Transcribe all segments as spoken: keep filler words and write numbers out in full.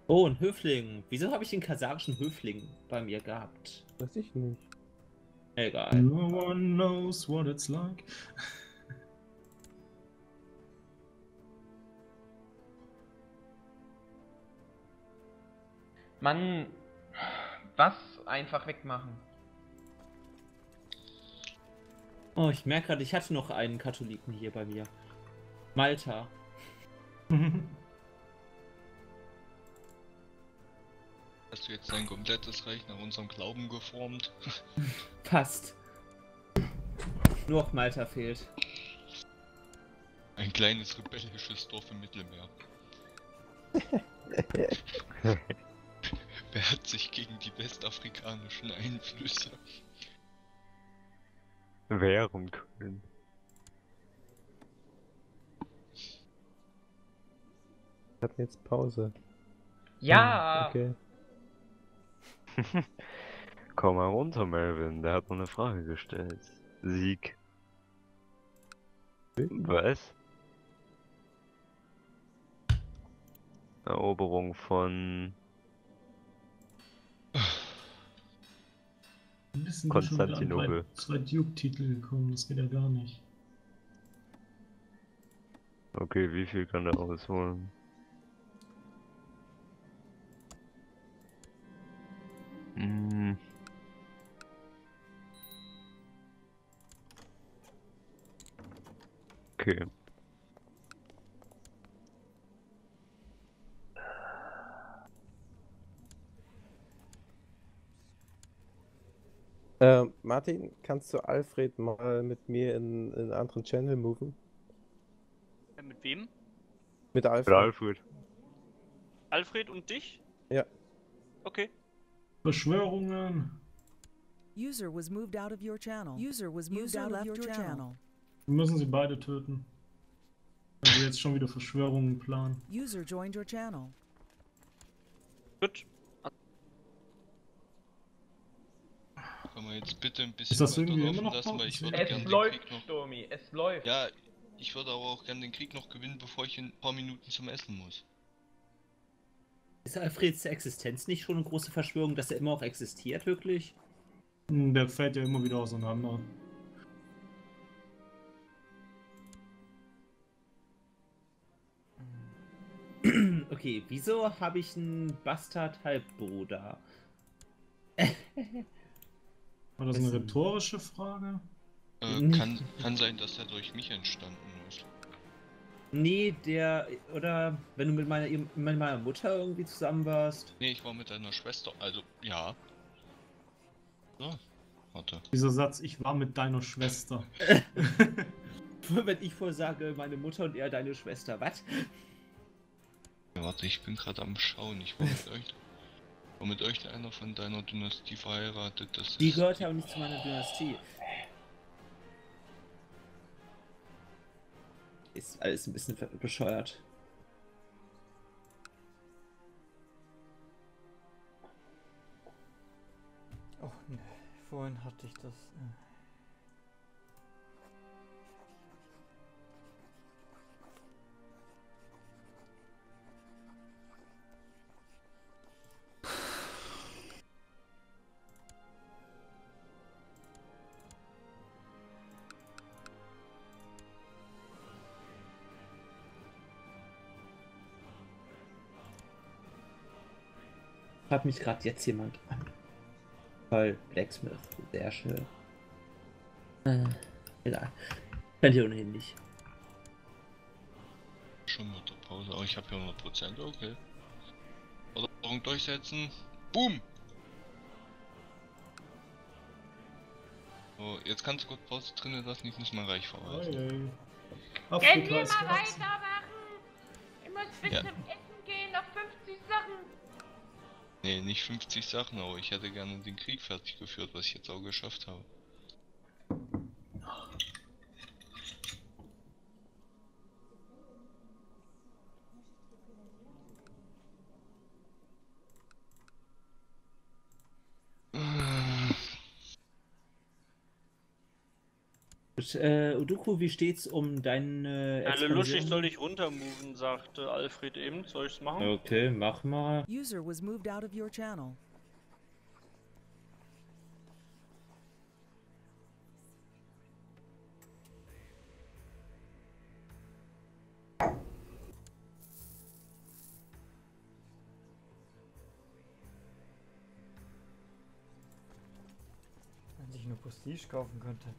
Oh, ein Höfling. Wieso habe ich den kasachischen Höfling bei mir gehabt? Weiß ich nicht. Egal. No one knows what it's like. Mann, was? Einfach wegmachen. Oh, ich merke gerade, ich hatte noch einen Katholiken hier bei mir. Malta. Hast du jetzt dein komplettes Reich nach unserem Glauben geformt? Passt. Nur noch Malta fehlt. Ein kleines rebellisches Dorf im Mittelmeer. Wer hat sich gegen die westafrikanischen Einflüsse Wehren können. Ich hab jetzt Pause. Ja! Hm, okay. Komm mal runter, Melvin. Der hat noch eine Frage gestellt. Sieg. Was? Eroberung von Wir sind Konstantinopel. Zwei Duke-Titel gekommen, das geht ja gar nicht. Okay, wie viel kann der ausholen? Hm. Okay. Äh, Martin, kannst du Alfred mal mit mir in, in einen anderen Channel moven? Äh, mit wem? Mit Alfred. Alfred. Alfred und dich? Ja. Okay. Verschwörungen. User was moved out of your channel. User was moved User out left of your your channel. Wir müssen sie beide töten. Wenn wir jetzt schon wieder Verschwörungen planen. User joined your channel. Gut. Können wir jetzt bitte ein bisschen Ist das weiter irgendwie laufen immer noch lassen, weil ich würde Es gerne den läuft, Krieg noch... Stormy, es läuft. Ja, ich würde aber auch gerne den Krieg noch gewinnen, bevor ich in ein paar Minuten zum Essen muss. Ist Alfreds Existenz nicht schon eine große Verschwörung, dass er immer auch existiert, wirklich? Hm, Der fällt ja immer wieder auseinander. Okay, wieso habe ich einen Bastard-Halbbruder? War das eine rhetorische Frage? Äh, Nicht. kann, kann sein, dass er durch mich entstanden ist. Nee, der. Oder wenn du mit meiner, mit meiner Mutter irgendwie zusammen warst. Nee, ich war mit deiner Schwester, also, ja. So, warte. Dieser Satz, ich war mit deiner Schwester. Wenn ich vorsage, meine Mutter und er deine Schwester, was? Ja, warte, ich bin gerade am Schauen, ich war mit euch... War mit euch einer von deiner Dynastie verheiratet, das Die ist... gehört ja auch nicht zu meiner Dynastie. Ist alles ein bisschen bescheuert. Oh ne, vorhin hatte ich das. Äh. Hat mich gerade jetzt jemand an. Toll, Blacksmith, sehr schön. Äh, egal. Könnt ihr ohnehin nicht. Schon mit der Pause, aber ich habe hier hundert Prozent, okay. Forderung durchsetzen. Boom! So, jetzt kannst du kurz Pause drinnen lassen, ich muss mal Reich verweisen. Hey, hey. Können Afrika wir ist mal gewachsen. weitermachen? Ich muss bis Ja. zum Essen gehen, noch fünfzig Sachen. Nee, nicht fünfzig Sachen, aber ich hätte gerne den Krieg fertig geführt, was ich jetzt auch geschafft habe. Gut, äh, Uduku, wie steht's um deine Alle Lusch, ich Expansion? soll dich runtermoven, sagte Alfred eben. Soll ich's machen? Okay, mach mal. User was moved out of your channel. Wenn ich nur Prestige kaufen könnte.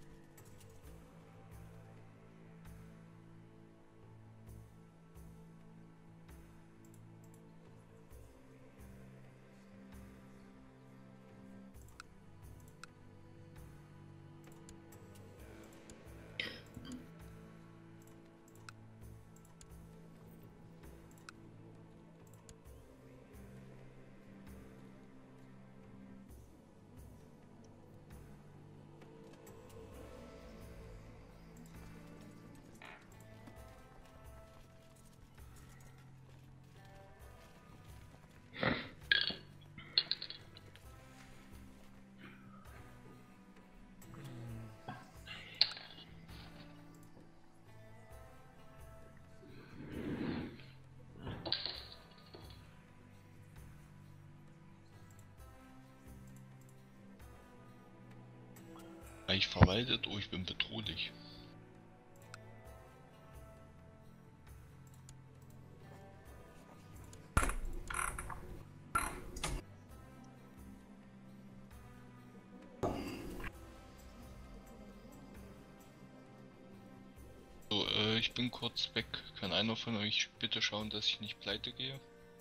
Ich verwaltet, oh, ich bin bedrohlich. So, äh, ich bin kurz weg. Kann einer von euch bitte schauen, dass ich nicht pleite gehe?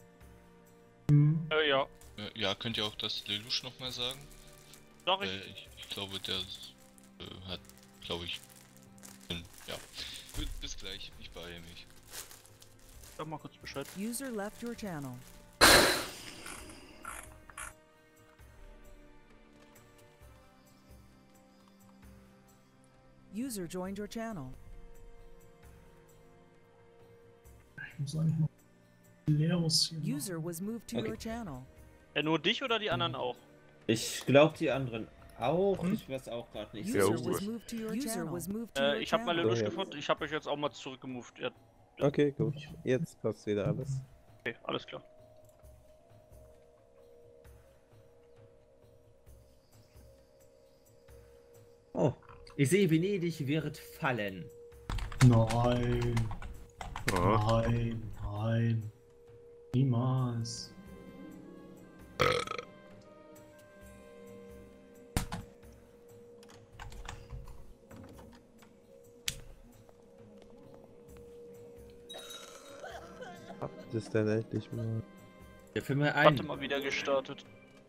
Äh, ja. Äh, ja, könnt ihr auch das Lelouch nochmal sagen? Sag ich. Äh, ich, ich glaube, der äh, hat, glaube ich, bin, ja. Gut, bis gleich. Ich beeile mich. Sag mal kurz Bescheid. User left your channel. User joined your channel. Ich muss eigentlich noch Leeres hier User was moved to Okay. your channel. Ja, nur dich oder die anderen auch? Ich glaube die anderen auch. Hm? Ich weiß auch gerade nicht. User Ja, was gut. moved to your User channel. was moved to Äh, your ich hab mal channel. Lelouch Ja. gefunden, ich hab euch jetzt auch mal zurückgemoved. Ja, Okay, gut. Jetzt passt wieder alles. okay, alles klar. Oh, ich sehe, Venedig wird fallen. Nein, Aha. nein, nein. Niemals. Habt es denn endlich mal? Der Film mir Warte ein. mal wieder gestartet.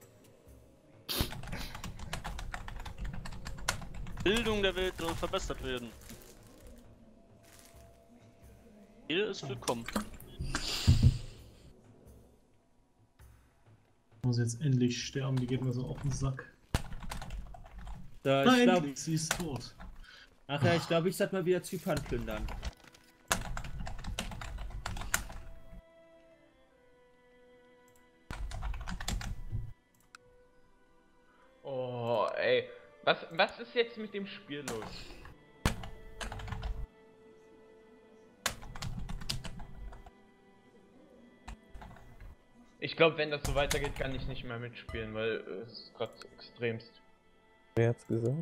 Bildung der Welt soll verbessert werden. Jeder ist willkommen. Ich muss jetzt endlich sterben, die geht mir so auf den Sack. Da, Na, ich glaube, endlich, sie ist tot. ach ja, ich glaube, ich sollte mal wieder Zypern plündern. Oh, ey. Was, was ist jetzt mit dem Spiel los? Ich glaube, wenn das so weitergeht, kann ich nicht mehr mitspielen, weil es ist gerade extremst. Wer hat's gesagt?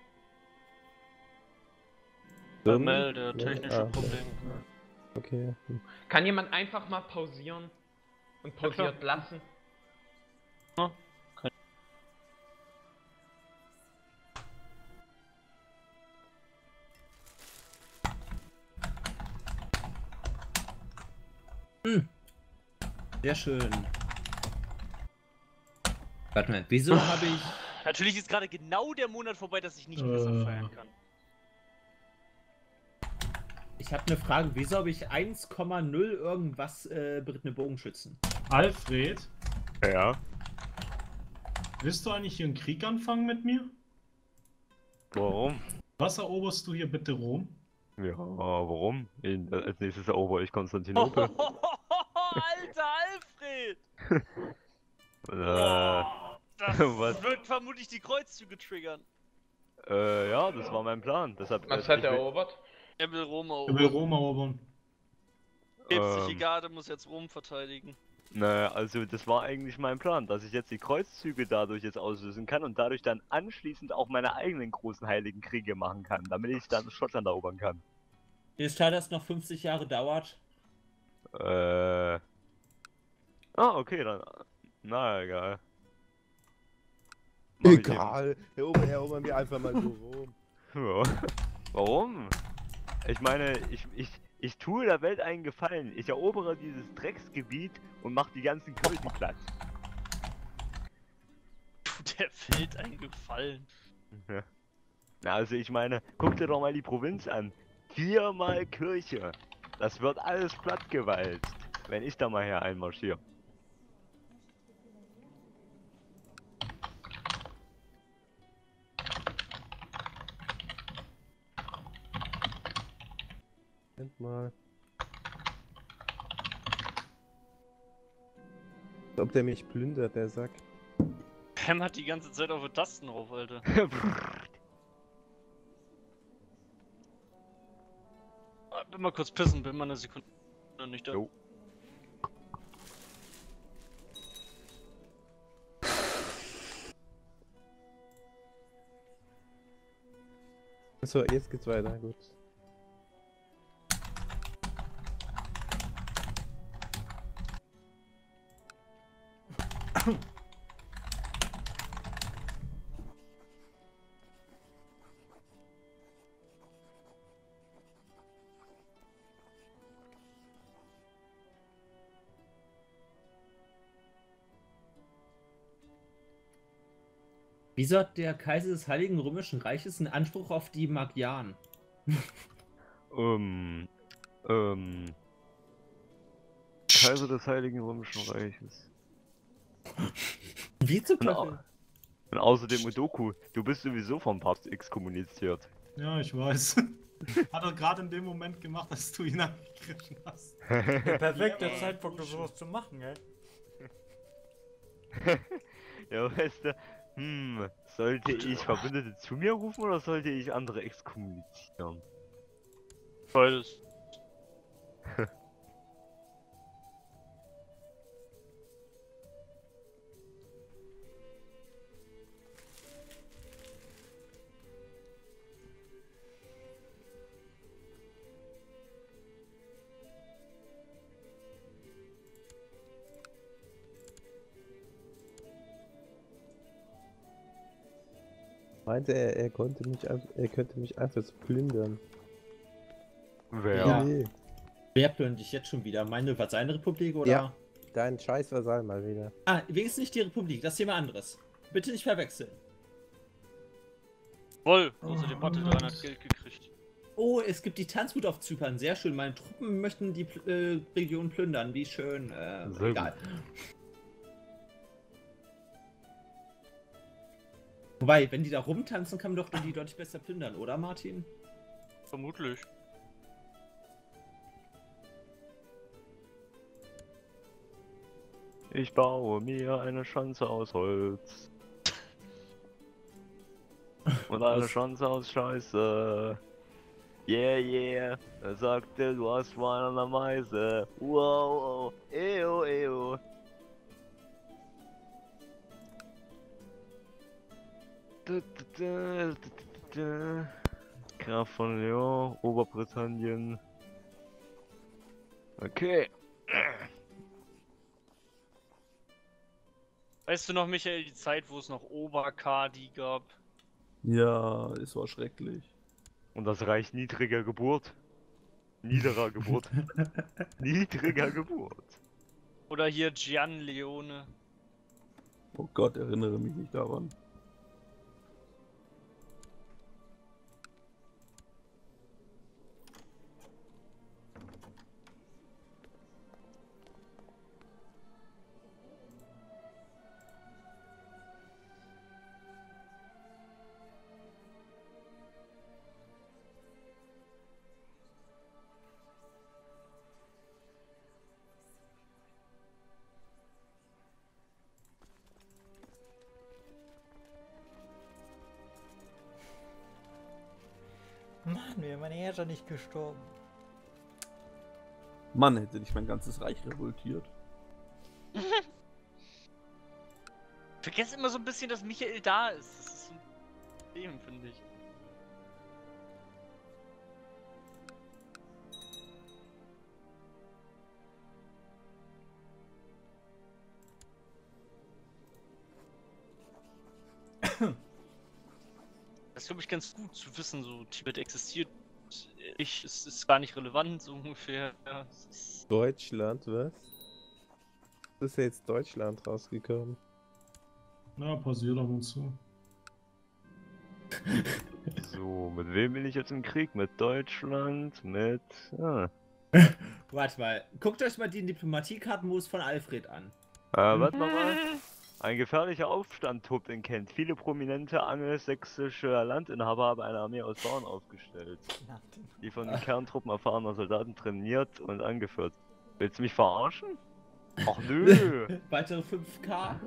Bei Mel, der technische Ah, Problem. Okay. Hm. Kann jemand einfach mal pausieren? Und Ja, klar. pausiert lassen? Ja, kann- Sehr schön. Warte mal, wieso habe ich... Natürlich ist gerade genau der Monat vorbei, dass ich nicht besser Äh. feiern kann. Ich habe eine Frage, wieso habe ich eins Komma null irgendwas äh, berittene Bogenschützen? Alfred, Ja. willst du eigentlich hier einen Krieg anfangen mit mir? Warum? Was eroberst du hier bitte Rom? Ja, warum? In, als nächstes erober ich Konstantinopel. Alter Alfred! äh, Das Was? wird vermutlich die Kreuzzüge triggern. Äh, ja, das war mein Plan. Deshalb, Was äh, hat ich er will- erobert? Er will Rom Er will erobern. Rom erobern. Päpstliche Ähm, Garde muss jetzt Rom verteidigen. Naja, also das war eigentlich mein Plan, dass ich jetzt die Kreuzzüge dadurch jetzt auslösen kann und dadurch dann anschließend auch meine eigenen großen heiligen Kriege machen kann, damit ich dann Schottland erobern kann. Ist klar, dass noch fünfzig Jahre dauert? Äh. Ah, okay, dann. Na, egal. Mach ich eben. Egal, erobern, erobern wir einfach mal so rum. Ja. Warum? Ich meine, ich, ich, ich tue der Welt einen Gefallen. Ich erobere dieses Drecksgebiet und mache die ganzen Kirchen platt. Tut der Welt einen Gefallen. Ja. Na, also ich meine, guck dir doch mal die Provinz an. Viermal Kirche. Das wird alles plattgewalzt, wenn ich da mal hier einmarschiere. Moment mal. Als ob der mich plündert, der Sack. Pam hat die ganze Zeit auf die Tasten drauf, Alter. Ah, bin mal kurz pissen, bin mal eine Sekunde nicht da. Jo. So, jetzt geht's weiter, gut. Wieso hat der Kaiser des Heiligen Römischen Reiches einen Anspruch auf die Magyaren? Ähm. Ähm. Kaiser des Heiligen Römischen Reiches. Wie zum Und, au Teufel? und außerdem Udoku, du bist sowieso vom Papst exkommuniziert. Ja, ich weiß. Hat er gerade in dem Moment gemacht, dass du ihn angegriffen hast. Der perfekte Ja, Zeitpunkt, um Bullshit. sowas zu machen, ey. Ja, weißt du, hm, sollte ich Verbündete zu mir rufen oder sollte ich andere exkommunizieren? Beides. Meinte er, er konnte mich einfach, er könnte mich einfach so plündern. Wer? Ja. Nee, Wer plündert dich jetzt schon wieder? Meine, was seine Republik oder? Ja. dein Scheiß Vasall mal wieder. Ah, wenigstens nicht die Republik, das ist jemand anderes. Bitte nicht verwechseln. Voll, außerdem hat er dreihundert Geld gekriegt. Oh, es gibt die Tanzwut auf Zypern, sehr schön. Meine Truppen möchten die äh, Region plündern, wie schön. Äh, Sehr egal. Wobei, wenn die da rumtanzen, kann man doch die deutlich besser plündern, oder Martin? Vermutlich. Ich baue mir eine Schanze aus Holz. Und eine Was? Schanze aus Scheiße. Yeah, yeah. Er sagte, du hast Schwein an der Meise. Wow, oh, eo, eo. Du, du, du, du, du, du. Graf von Lyon, Oberbritannien. Okay. Weißt du noch, Michael, die Zeit, wo es noch Oberkadi gab? Ja, es war schrecklich. Und das Reich niedriger Geburt. Niederer Geburt. Niedriger Geburt. Oder hier Gian Leone? Oh Gott, erinnere mich nicht daran. mir, mein Herrscher nicht gestorben. Mann, hätte nicht mein ganzes Reich revoltiert. Ich vergesse immer so ein bisschen, dass Michael da ist. Das ist ein Problem, finde ich. Das ist, glaube ich, ganz gut zu wissen, so Tibet existiert. Ich, es ist gar nicht relevant, so ungefähr. Ja, es ist Deutschland, was? Ist ja jetzt Deutschland rausgekommen. Na, passiert ab und zu. So, mit wem bin ich jetzt im Krieg? Mit Deutschland? Mit. Ah. Warte mal, guckt euch mal den Diplomatiekartenmodus von Alfred an. Äh, warte mal mal. Ein gefährlicher Aufstand tobt in Kent. Viele prominente angelsächsische Landinhaber haben eine Armee aus Bauern aufgestellt, die von den Kerntruppen erfahrener Soldaten trainiert und angeführt. Willst du mich verarschen? Ach nö! Weitere fünf K.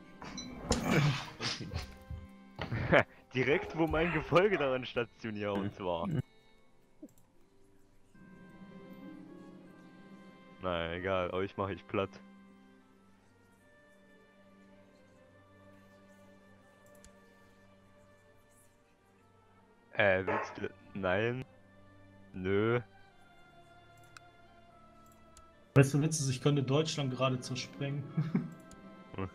Direkt wo mein Gefolge daran stationiert und zwar. Naja, egal, euch mache ich platt. Äh, willst du... Nein. Nö. Weißt du, witzig, ich könnte Deutschland gerade zersprengen. Hm.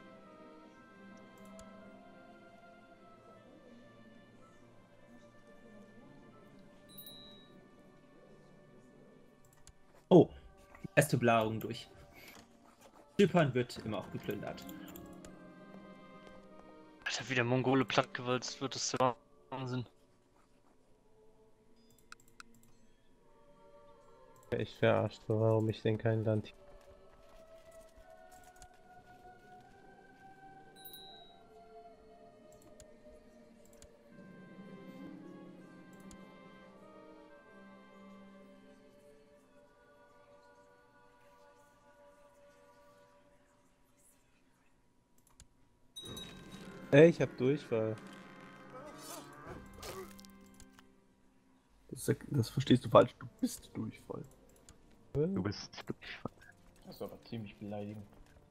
Oh, erste Belagerung durch. Zypern wird immer auch geplündert. Alter, wie der Mongole plattgewalzt wird, das ist der Wahnsinn. Ich verarscht, warum ich denn kein Land. Ey, ich hab Durchfall. Das, das verstehst du falsch, du bist Durchfall. Du bist Durchfall. Das ist aber ziemlich beleidigend.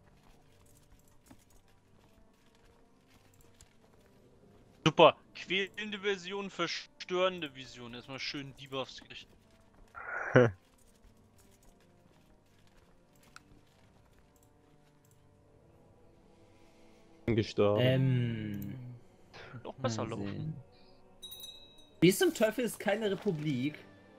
Super, quälende Version, verstörende Vision. Erstmal schön Debuffs gekriegt. Gestorben. Ähm. Noch besser mal laufen. sehen. Wie zum Teufel ist keine Republik?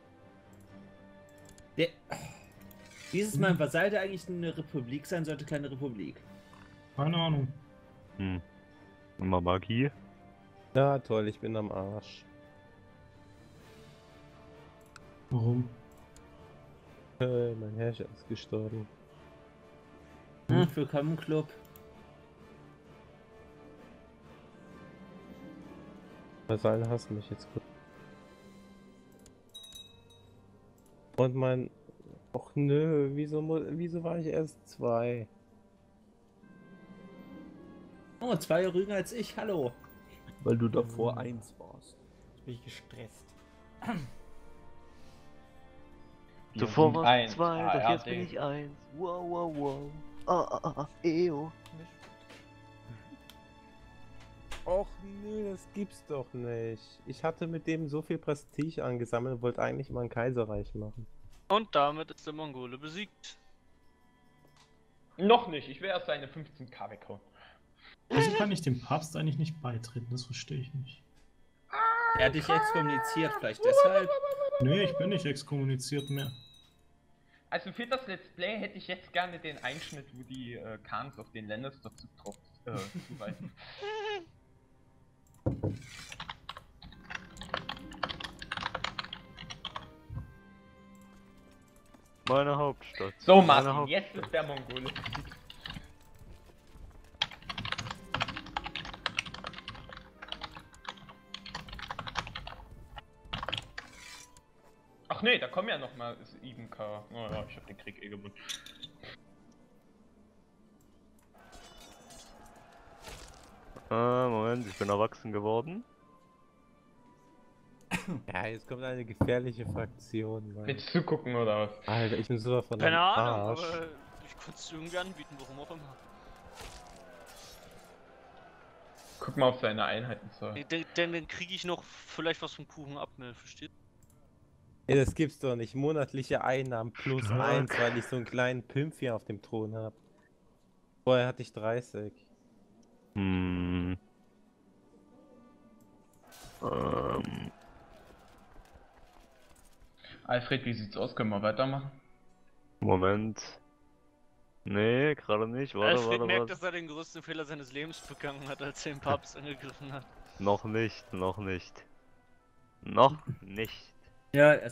Der. Dieses Mal, was sollte eigentlich eine Republik sein, sollte keine Republik. Keine Ahnung. Hm. Mal Magie. Ja, toll, ich bin am Arsch. Warum? Äh, mein Herrscher ist gestorben. Ach, willkommen, Club. Vasallen hassen mich jetzt gut. Und mein... Och nö, wieso, mu- wieso war ich erst zwei? Oh, zwei Rügen als ich, hallo. Weil du davor eins warst. Jetzt bin ich gestresst. Zuvor warst eins. du zwei, Ah, doch ja, jetzt bin den- ich eins. Wow, wow, wow. Ah, ah, ah, eo. Och nö, das gibt's doch nicht. Ich hatte mit dem so viel Prestige angesammelt und wollte eigentlich mal ein Kaiserreich machen. Und damit ist der Mongole besiegt. Noch nicht, ich will erst seine fünfzehn K weghauen. Wieso kann ich dem Papst eigentlich nicht beitreten? Das verstehe ich nicht. Er hat dich exkommuniziert, vielleicht deshalb. Nee, ich bin nicht exkommuniziert mehr. Also für das Let's Play hätte ich jetzt gerne den Einschnitt, wo die äh, Khans auf den Lannister zu drauf äh, zuweisen. Meine Hauptstadt. So, Meine Martin, Hauptstadt. jetzt ist der Mongole besiegt. Ach nee, da kommen ja noch mal sieben K. Oh ja, ich hab den Krieg eh gewonnen. Ah, Moment, ich bin erwachsen geworden. Ja, jetzt kommt eine gefährliche Fraktion. Mann. Willst du gucken oder was? Alter, ich bin so von Keine am Ahnung, Arsch. aber ich konnte es irgendwie anbieten, warum auch immer. Guck mal auf seine Einheiten. So. Denn dann, dann kriege ich noch vielleicht was vom Kuchen ab, ne? Versteht? Ey, das gibt's doch nicht. Monatliche Einnahmen plus Stark. eins, weil ich so einen kleinen Pimp hier auf dem Thron habe. Vorher hatte ich dreißig. Hm. Ähm. Alfred, wie sieht's aus? Können wir weitermachen? Moment. Nee, gerade nicht. Warte, Alfred warte, merkt, warte. dass er den größten Fehler seines Lebens begangen hat, als er den Papst angegriffen hat. Noch nicht, noch nicht. Noch nicht. Ja,